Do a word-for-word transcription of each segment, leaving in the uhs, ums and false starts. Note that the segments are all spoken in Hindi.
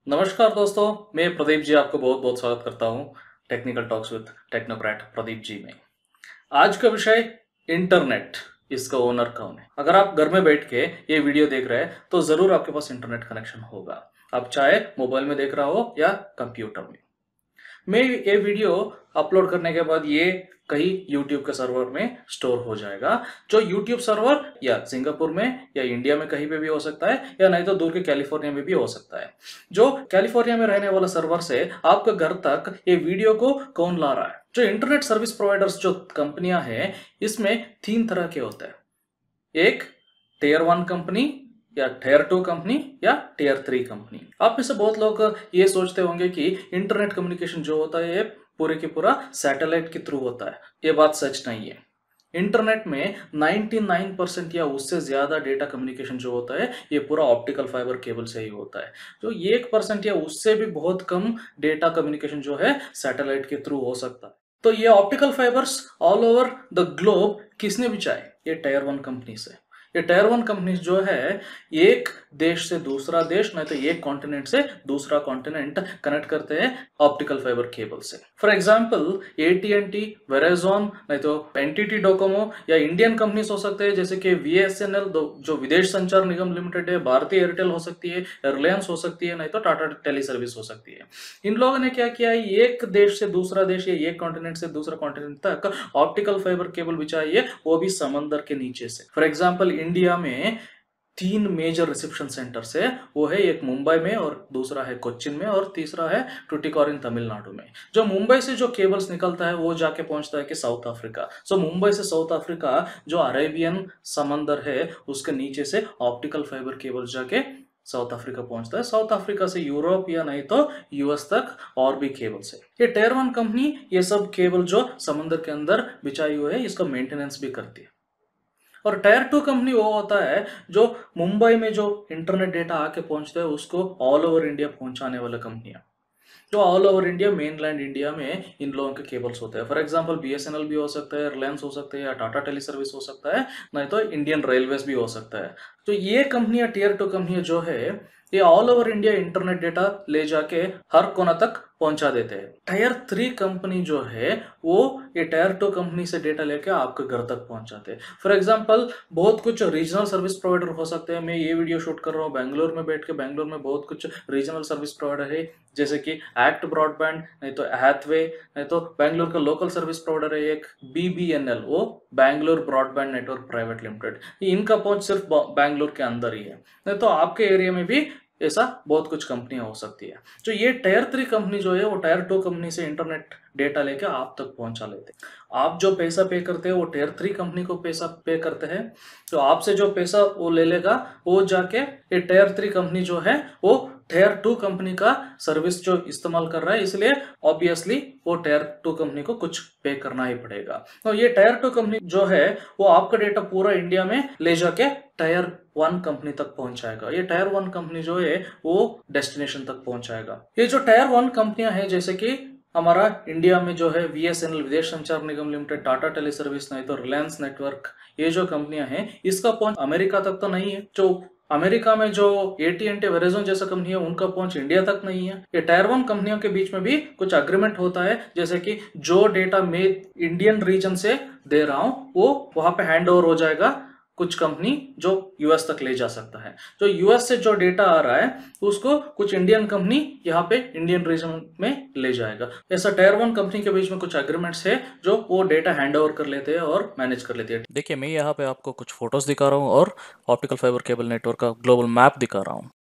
नमस्कार दोस्तों, मैं प्रदीप जी आपको बहुत बहुत स्वागत करता हूँ technical talks with technocrat Pradeep ji में। आज का विषय इंटरनेट, इसका ओनर कौन है। अगर आप घर में बैठ के ये वीडियो देख रहे हैं तो जरूर आपके पास इंटरनेट कनेक्शन होगा। आप चाहे मोबाइल में देख रहा हो या कंप्यूटर में। मैं ये वीडियो अपलोड करने के बाद ये कहीं यूट्यूब के सर्वर में स्टोर हो जाएगा। जो यूट्यूब सर्वर या सिंगापुर में या इंडिया में कहीं पे भी हो सकता है, या नहीं तो दूर के कैलिफोर्निया में भी हो सकता है। जो कैलिफोर्निया में रहने वाला सर्वर से आपके घर तक ये वीडियो को कौन ला रहा है। जो इंटरनेट सर्विस प्रोवाइडर्स जो कंपनियां हैं, इसमें तीन तरह के होते हैं। एक टीयर वन कंपनी, या टीयर टू कंपनी, या टीयर थ्री कंपनी। आप में से बहुत लोग ये सोचते होंगे कि इंटरनेट कम्युनिकेशन जो होता है ये पूरे के पूरा सैटेलाइट के थ्रू होता है। ये बात सच नहीं है। इंटरनेट में निन्यानवे परसेंट या उससे ज्यादा डेटा कम्युनिकेशन जो होता है ये पूरा ऑप्टिकल फाइबर केबल से ही होता है। जो एक परसेंट या उससे भी बहुत कम डेटा कम्युनिकेशन जो है सैटेलाइट के थ्रू हो सकता है। तो ये optical fibres all over the globe किसने बिछाए? ये टायर वन कंपनी से। ये टायर वन कंपनी जो है एक देश से दूसरा देश, नहीं तो एक कॉन्टिनेंट से दूसरा कॉन्टिनेंट कनेक्ट करते हैं ऑप्टिकल फाइबर केबल से। फॉर एग्जांपल एटीएनटी, वेराजॉन, नहीं तो एनटीटी डोकोमो, या इंडियन कंपनीज हो सकते हैं जैसे कि वीएसएनएल जो विदेश संचार निगम लिमिटेड है, भारतीय एयरटेल हो सकती है, रिलायंस हो सकती है, नहीं तो टाटा टेली सर्विस हो सकती है। इन लोगों ने क्या किया है, एक देश से दूसरा देश या एक कॉन्टिनेंट से दूसरा कॉन्टिनेंट तक ऑप्टिकल फाइबर केबल बिछाई है, वो भी समंदर के नीचे से। फॉर एग्जांपल इंडिया में तीन मेजर रिसेप्शन सेंटर्स है। वो है एक मुंबई में, और दूसरा है कोच्चिन में, और तीसरा है टुटिकोरिन तमिलनाडु में। जो मुंबई से जो केबल्स निकलता है वो जाके पहुंचता है कि साउथ अफ्रीका। सो मुंबई से साउथ अफ्रीका जो अरेबियन समंदर है उसके नीचे से ऑप्टिकल फाइबर केबल जाके साउथ अफ्रीका पहुंचता है। साउथ अफ्रीका से यूरोप या नहीं तो यूएस तक और भी केबल्स है। ये टेयर वन कंपनी ये सब केबल जो समुद्र के अंदर बिछाई हुई है इसका मेंटेनेंस भी करती है। और टायर टू कंपनी वो होता है जो मुंबई में जो इंटरनेट डेटा आके पहुंचता है उसको ऑल ओवर इंडिया पहुंचाने वाला कंपनियां। जो all over India, mainland India में इन लोगों के केबल्स होते हैं। फॉर एग्जांपल बीएसएनएल भी हो सकता है, रिलायंस हो सकता है, या टाटा टेली सर्विस हो सकता है, नहीं तो इंडियन रेलवेज भी हो सकता है। तो ये कंपनियां, टीयर टू कंपनियां जो है, ये all over India internet data ले जाके हर कोना तक पहुंचा देते हैं। टायर थ्री कंपनी जो है वो ये टायर टू कंपनी से डेटा लेके आपके घर तक पहुंचाते हैं। फॉर एग्जांपल बहुत कुछ रीजनल सर्विस प्रोवाइडर हो सकते हैं। मैं ये वीडियो शूट कर रहा हूँ बैंगलोर में बैठ के। बैंगलोर में बहुत कुछ रीजनल सर्विस प्रोवाइडर है जैसे कि एक्ट ब्रॉडबैंड, नहीं तो हैथवे, नहीं तो बैंगलोर का लोकल सर्विस प्रोवाइडर है एक बीबीएनएल, वो Bangalore broadband network private limited. इनका पहुंच सिर्फ बैंगलोर के अंदर ही है, नहीं तो आपके एरिया में भी ऐसा बहुत कुछ कंपनियां हो सकती है। जो ये टायर थ्री कंपनी जो है वो टायर टू कंपनी से इंटरनेट डेटा लेके आप तक पहुंचा लेते हैं। आप जो पैसा पे करते हैं वो टायर थ्री कंपनी को पैसा पे करते हैं। तो आपसे जो पैसा वो ले लेगा वो जाके ये टायर थ्री कंपनी जो है वो टायर टू कंपनी का सर्विस जो इस्तेमाल कर रहा है, इसलिए ऑब्वियसली वो टायर टू कंपनी को कुछ पे करना ही पड़ेगा। तो ये टायर टू कंपनी जो है वो आपका डेटा पूरा इंडिया में ले जाके टायर वन कंपनी तक पहुंचाएगा। ये टायर वन कंपनी जो है वो डेस्टिनेशन तक पहुंचाएगा। ये जो टायर वन कंपनियां हैं जैसे कि हमारा इंडिया में जो है VSNL Videsh Sanchar Nigam limited, Tata tele service, नहीं तो रिलायंस नेटवर्क, ये जो कंपनियां हैं इसका पहुंच अमेरिका तक तो नहीं है। जो अमेरिका में जो एटीएनटी, वेराजॉन जैसा कंपनी है उनका पहुंच इंडिया तक नहीं है। ये टायर वन कंपनियों के बीच में भी कुछ अग्रीमेंट होता है, जैसे कि जो डेटा मैं इंडियन रीजन से दे रहा हूं वो वहां पे हैंड ओवर हो जाएगा कुछ कंपनी जो यूएस तक ले जा सकता है। जो यूएस से जो डेटा आ रहा है उसको कुछ इंडियन कंपनी यहाँ पे इंडियन रीजन में ले जाएगा। ऐसा टायर वन कंपनी के बीच में कुछ एग्रीमेंट्स है जो वो डेटा हैंड ओवर कर लेते हैं और मैनेज कर लेते हैं। देखिए मैं यहाँ पे आपको कुछ फोटोज दिखा रहा हूँ और ऑप्टिकल फाइबर केबल नेटवर्क का ग्लोबल मैप दिखा रहा हूँ।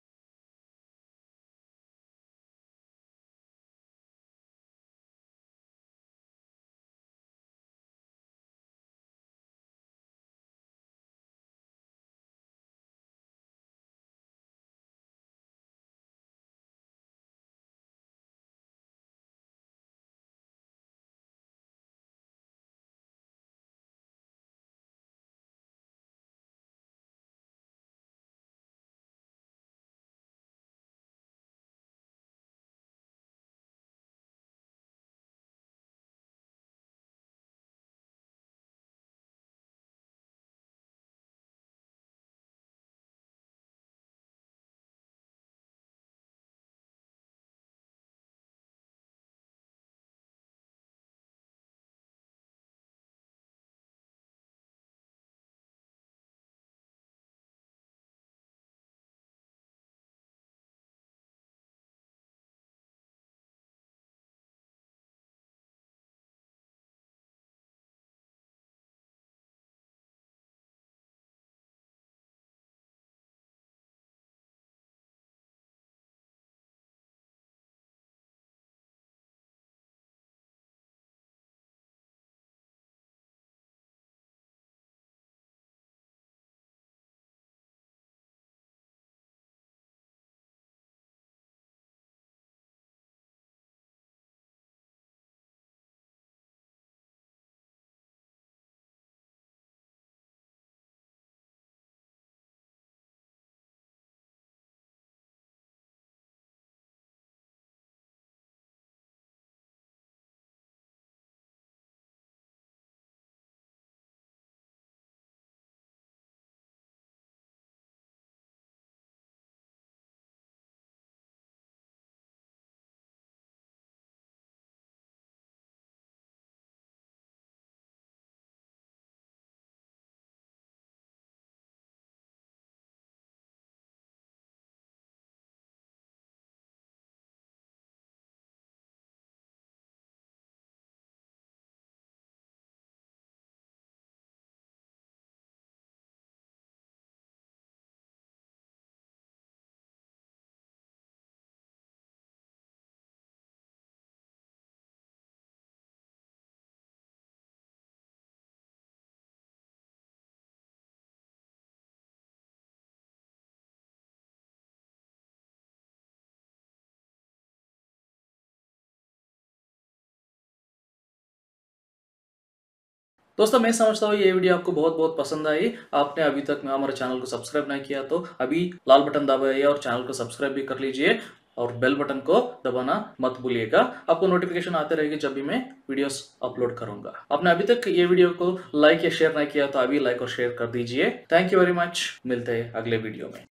दोस्तों मैं समझता हूँ ये वीडियो आपको बहुत बहुत पसंद आई। आपने अभी तक हमारे चैनल को सब्सक्राइब नहीं किया तो अभी लाल बटन दबाइए और चैनल को सब्सक्राइब भी कर लीजिए और बेल बटन को दबाना मत भूलिएगा। आपको नोटिफिकेशन आते रहेगी जब भी मैं वीडियोस अपलोड करूंगा। आपने अभी तक ये वीडियो को लाइक या शेयर नहीं किया तो अभी लाइक और शेयर कर दीजिए। Thank you very much. मिलते हैं अगले वीडियो में।